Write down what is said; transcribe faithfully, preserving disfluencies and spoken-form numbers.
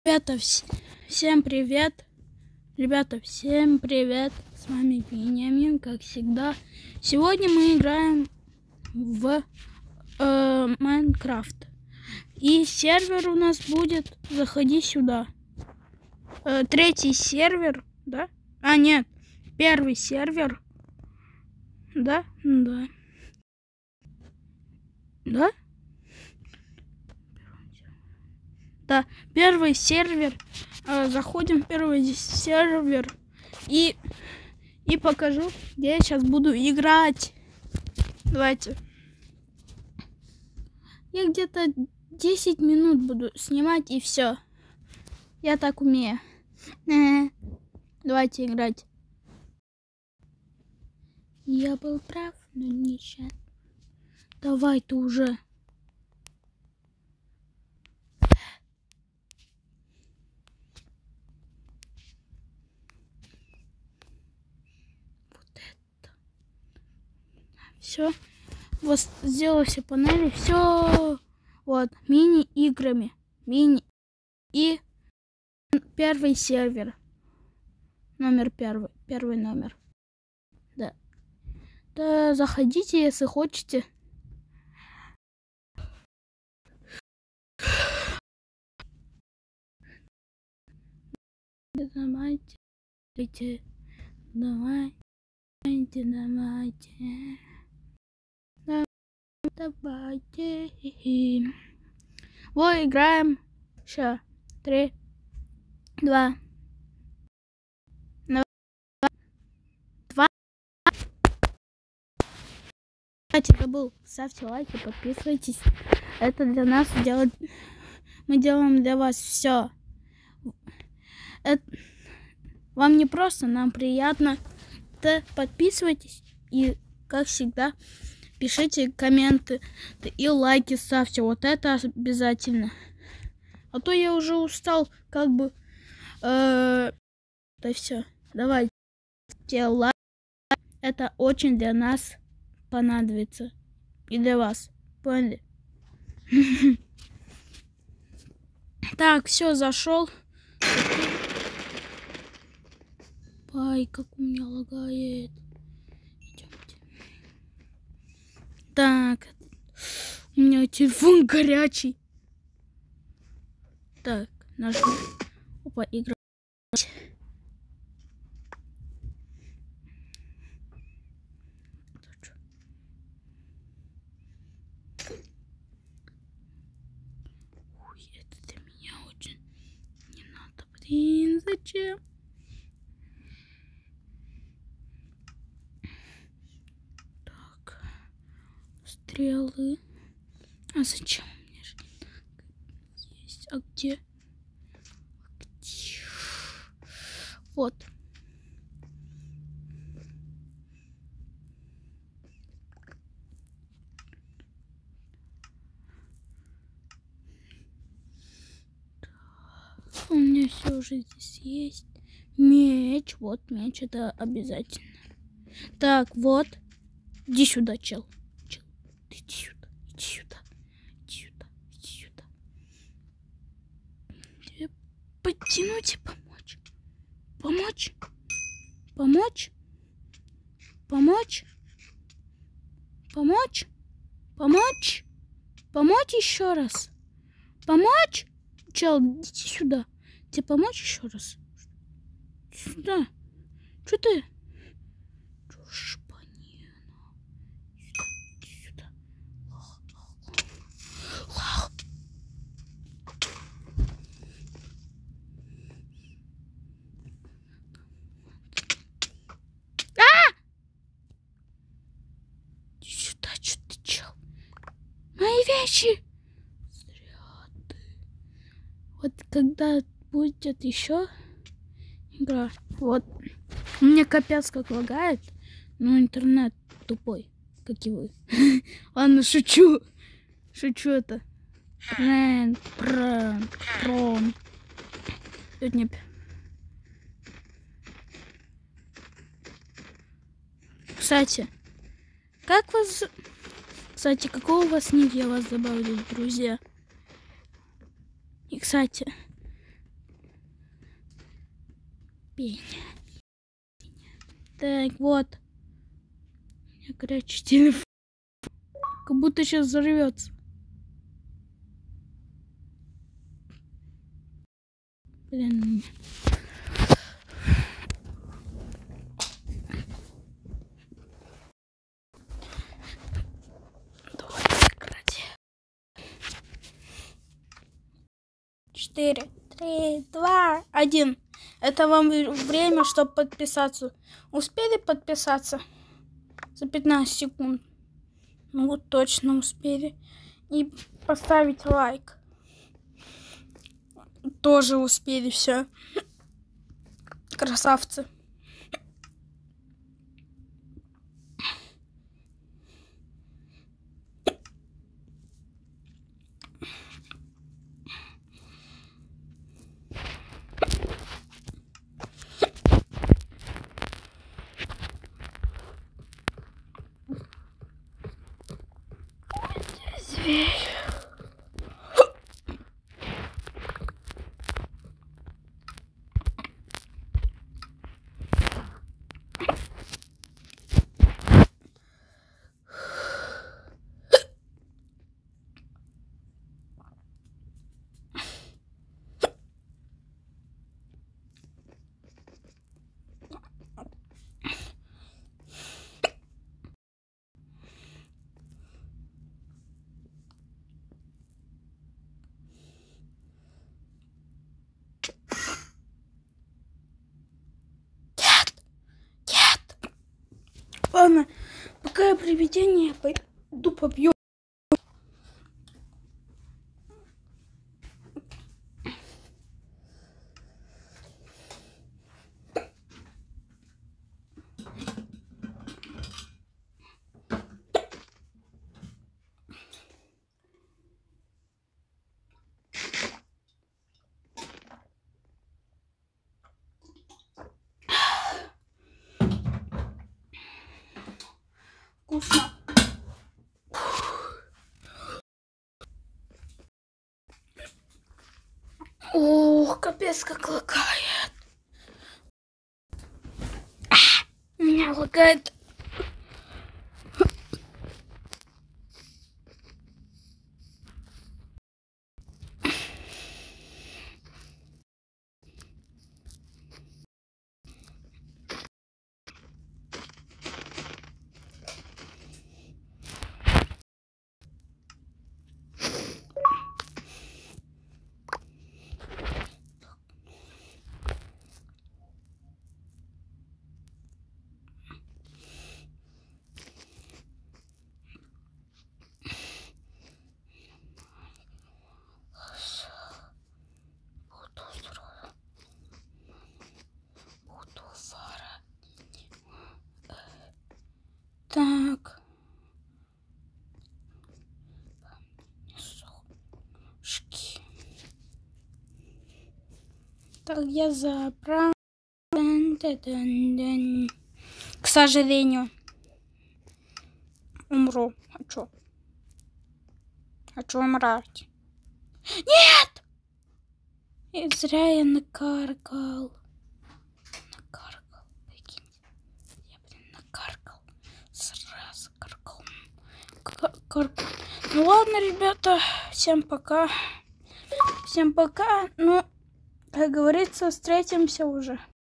Ребята, вс всем привет! Ребята, всем привет! С вами Вениамин, как всегда. Сегодня мы играем в э, Майнкрафт. И сервер у нас будет, заходи сюда. Э, третий сервер, да? А, нет, первый сервер. Да? Да. Да? Да, первый сервер. Э, заходим в первый сервер. И, и покажу, где я сейчас буду играть. Давайте. Я где-то десять минут буду снимать, и все. Я так умею. Давайте играть. Я был прав, но не сейчас. Давай ты уже. Вот это. Все. Вот сделал все панели. Все. Вот. Мини-играми. Мини. И первый сервер. Номер первый. Первый номер. Да. Да, заходите, если хотите. Давайте, давайте, давайте, давайте, давайте. Вот играем. Сейчас. Три, два, два. Кстати, забыл. Ставьте лайки, подписывайтесь. Это для нас делать. Мы делаем для вас все. Это... Вам не просто, нам приятно. Да, подписывайтесь и, как всегда, пишите комменты и лайки ставьте. Вот это обязательно. А то я уже устал, как бы. Э, да все. Давайте лайки. Это очень для нас понадобится. И для вас. Поняли? Так, все, зашел. Ай, как у меня лагает. Идемте. Так. У меня телефон горячий. Так, нажму. Опа, играть. Ой, это для меня очень не надо. Блин, зачем? Стрелы. А зачем мне же есть? А где? где? Вот. У меня все уже здесь есть. Меч. Вот меч, это обязательно. Так, вот. Иди сюда, чел. Иди сюда, иди сюда, иди сюда, иди сюда. Тебе подтянуть и помочь. Помочь? Помочь? Помочь? Помочь? Помочь? Помочь еще раз? Помочь? Чел, иди сюда. Тебе помочь еще раз? Сюда. Что ты? Мои вещи! Зря ты. Вот когда будет еще игра, вот. У меня капец как лагает, но интернет тупой, как и вы. Ладно, шучу. Шучу это. Прэн, прэн, прон. Тут не... Кстати, как вас... Кстати, какого у вас ник, я вас добавлю, друзья. И, кстати, терпение. Так, вот. У меня горячий телефон. Как будто сейчас взорвется. Блин. Давай, прекрати. Четыре, три, два, один. Это вам время, чтобы подписаться. Успели подписаться? За пятнадцать секунд. Ну вот точно успели. И поставить лайк. Тоже успели, все. Красавцы. Зверь. Ладно, пока я привидение, пойду побью. Вкусно. Ох, капец, как лагает. Меня лагает. Так. Сушки. Так, я забрал. К сожалению. Умру. А чё? А чё умрать? Нет! И зря я накаркал. Накаркал. Прикиньте. Я, блин, накаркал. Сразу каркал. Каркал. Ну ладно, ребята. Всем пока. Всем пока. Ну, как говорится, встретимся уже.